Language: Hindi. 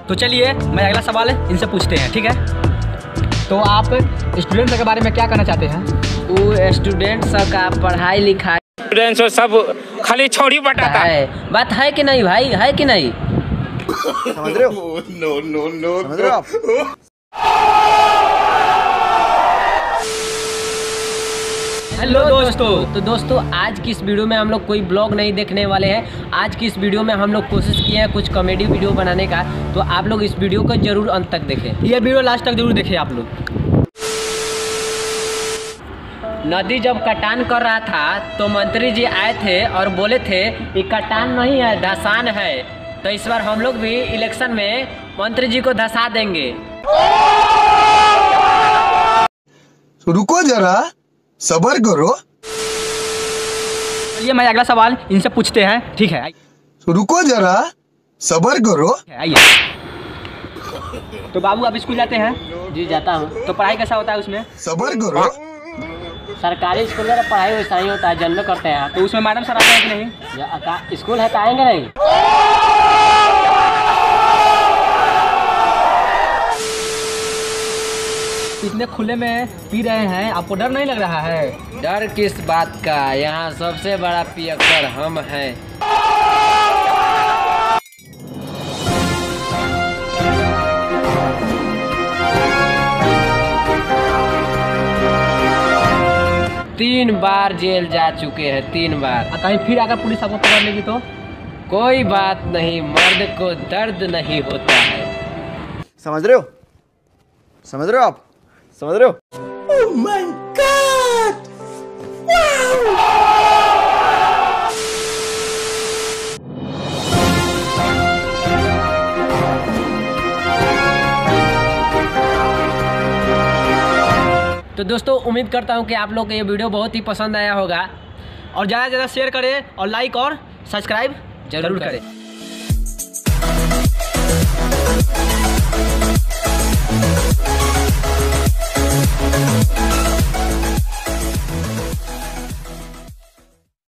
तो चलिए मैं अगला सवाल इनसे पूछते हैं, ठीक है। तो आप स्टूडेंट्स के बारे में क्या कहना चाहते हैं? वो स्टूडेंट्स का पढ़ाई लिखाई स्टूडेंट्स सब खाली छोड़ी बटाता है, बात है कि नहीं भाई, है कि नहीं? समझ रहे हो? नो समझ रहे हो आप? हेलो दोस्तों, दोस्तों आज की इस वीडियो में हम लोग कोई ब्लॉग नहीं देखने वाले हैं। आज की इस वीडियो में हम लोग कोशिश किए हैं कुछ कॉमेडी वीडियो बनाने का, तो आप लोग इस वीडियो को जरूर अंत तक देखें। ये वीडियो लास्ट तक जरूर देखें आप लोग। नदी जब कटान कर रहा था तो मंत्री जी आए थे और बोले थे ये कटान नहीं है, धसान है। तो इस बार हम लोग भी इलेक्शन में मंत्री जी को धसा देंगे। रुको जरा, सबर करो। चलिए मैं अगला सवाल इनसे पूछते हैं, ठीक है। रुको जरा, सबर करो। आइए। तो बाबू आप स्कूल जाते हैं? जी जाता हूँ। तो पढ़ाई कैसा होता है उसमें? सबर करो। सरकारी स्कूल में पढ़ाई वैसा ही होता है, जन्म करते हैं। तो उसमें मैडम सर आते हैं कि नहीं? स्कूल है तो आएंगे नहीं। इतने खुले में पी रहे हैं, आपको डर नहीं लग रहा है? डर किस बात का, यहाँ सबसे बड़ा पियक्कर हम हैं। तीन बार जेल जा चुके हैं, 3 बार। कहीं फिर अगर पुलिस आपको पकड़ लेगी तो? कोई बात नहीं, मर्द को दर्द नहीं होता है। समझ रहे हो? समझ रहे हो आप? समझ रहे हो? Oh my God! Wow! तो दोस्तों उम्मीद करता हूँ कि आप लोग को ये वीडियो बहुत ही पसंद आया होगा, और ज़्यादा से ज़्यादा शेयर करें और लाइक और सब्सक्राइब जरूर करें।